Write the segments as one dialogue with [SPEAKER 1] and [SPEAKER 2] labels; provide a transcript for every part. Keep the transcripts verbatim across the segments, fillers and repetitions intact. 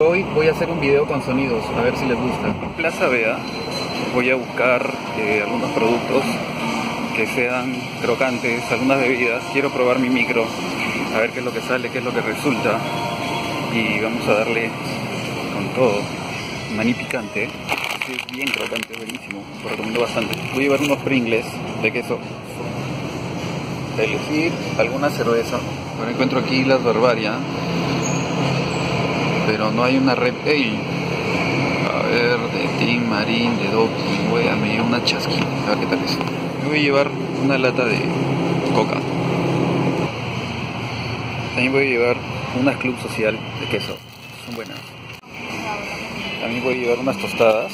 [SPEAKER 1] Hoy voy a hacer un video con sonidos, a ver si les gusta. En Plaza Vea voy a buscar eh, algunos productos que sean crocantes, algunas bebidas. Quiero probar mi micro, a ver qué es lo que sale, qué es lo que resulta. Y vamos a darle con todo. Maní picante, este es bien crocante, es buenísimo, lo recomiendo bastante. Voy a llevar unos Pringles de queso. De elegir alguna cerveza. Ahora encuentro aquí las Bavaria, pero no hay una Red Ale. A ver, de Tim Marín, de Doki, voy a medir una chasquilla, a ver qué tal es. Me voy a llevar una lata de coca. También voy a llevar unas Club Social de queso, son buenas. También voy a llevar unas tostadas.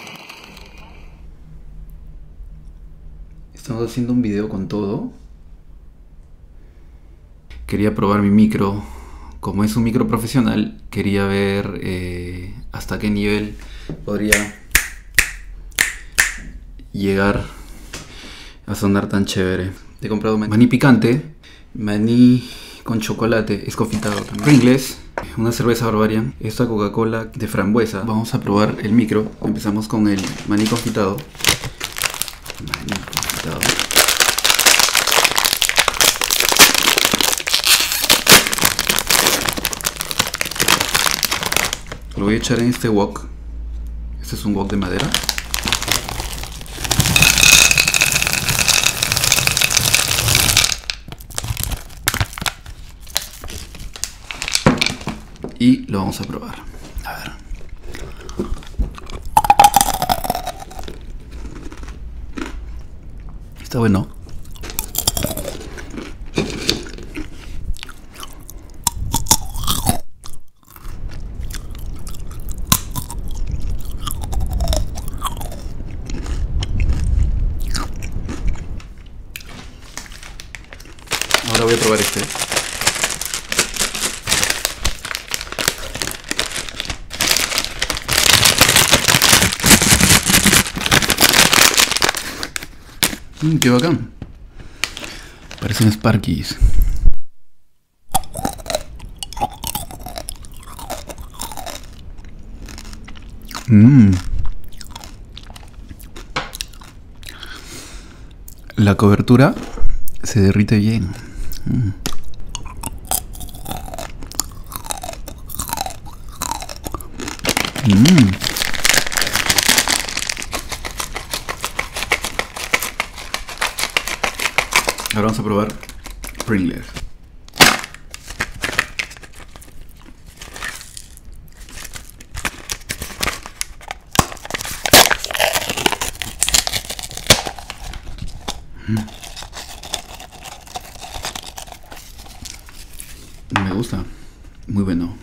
[SPEAKER 1] Estamos haciendo un video con todo. Quería probar mi micro. Como es un micro profesional, quería ver eh, hasta qué nivel podría llegar a sonar tan chévere. He comprado maní picante, maní con chocolate escofitado también, Pringles, una cerveza Bavaria, esta Coca-Cola de frambuesa. Vamos a probar el micro. Empezamos con el maní confitado. Maní confitado. Lo voy a echar en este wok. Este es un wok de madera. Y lo vamos a probar. A ver. Está bueno. Ahora voy a probar este. Mmm, qué bacán. Parecen Sparkies. Mmm. La cobertura se derrite bien. Mm. Mm. Ahora vamos a probar Pringles. Mm. Me gusta, muy bueno.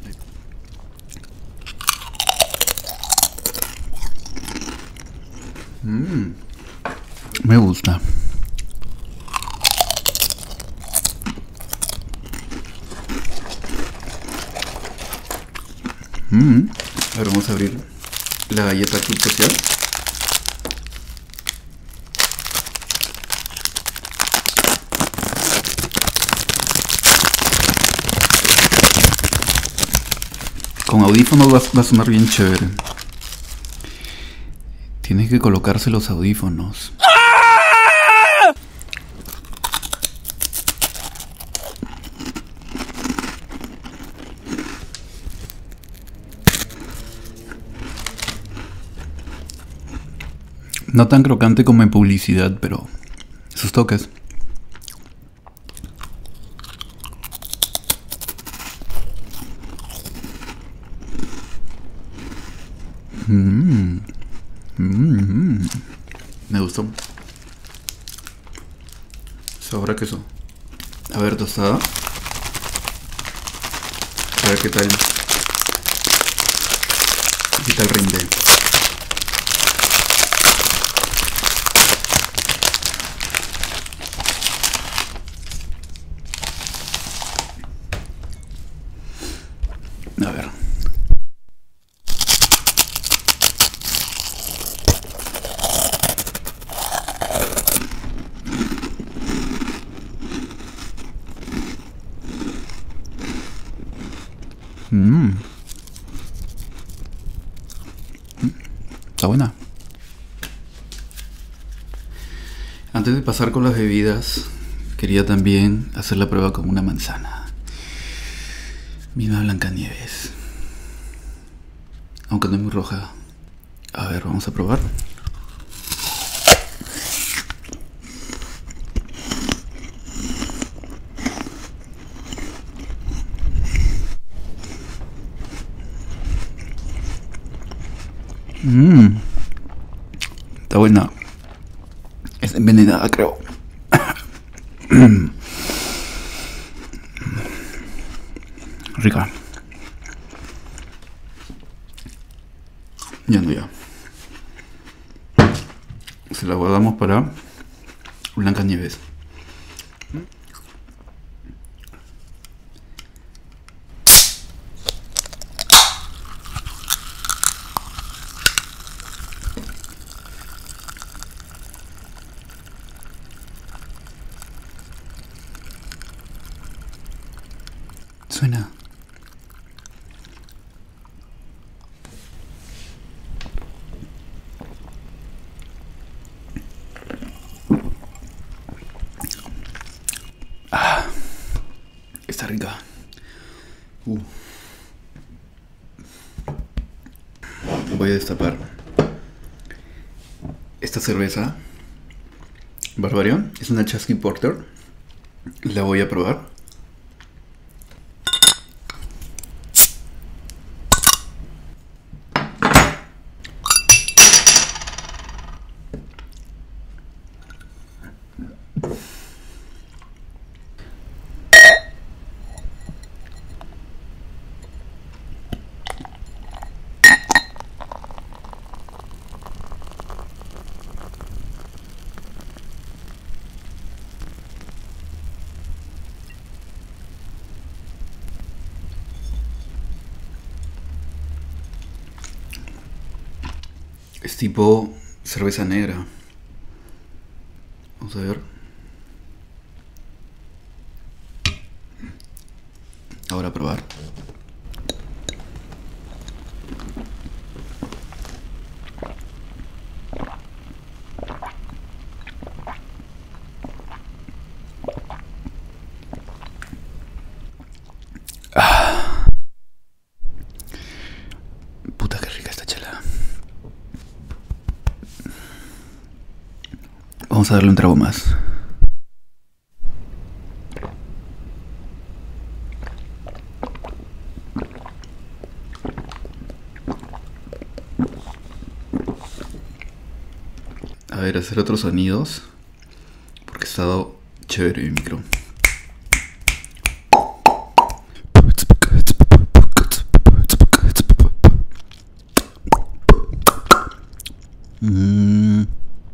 [SPEAKER 1] Mm. Me gusta. Mm. Ahora vamos a abrir la galleta Club Social. Con audífonos va, va a sonar bien chévere. Tienes que colocarse los audífonos. No tan crocante como en publicidad, pero sus toques. Mmm. Mmm. Me gustó. Sabor a queso. A ver, tostada. A ver qué tal. ¿Qué tal rinde? A ver. Mmm. Está buena. Antes de pasar con las bebidas, quería también hacer la prueba con una manzana. Misma Blancanieves. Aunque no es muy roja. A ver, vamos a probar. Mmm. Está buena. Es envenenada, creo. Rica. Ya no, ya. Se la guardamos para Blancanieves. Suena. Ah, está rica. Uh. Voy a destapar esta cerveza Barbarian. Es una Chasky Porter. La voy a probar. Es tipo cerveza negra. Vamos a ver. Ahora a probar. Ah. Puta, qué rica esta chela. Vamos a darle un trago más. A ver, hacer otros sonidos. Porque ha estado chévere mi micro. Mm.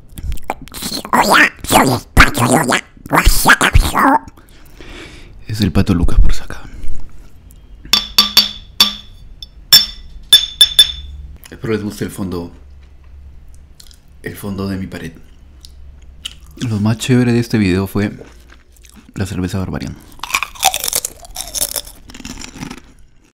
[SPEAKER 1] Es el Pato Lucas por acá. Espero les guste el fondo. El fondo de mi pared. Lo más chévere de este video fue la cerveza Barbarian.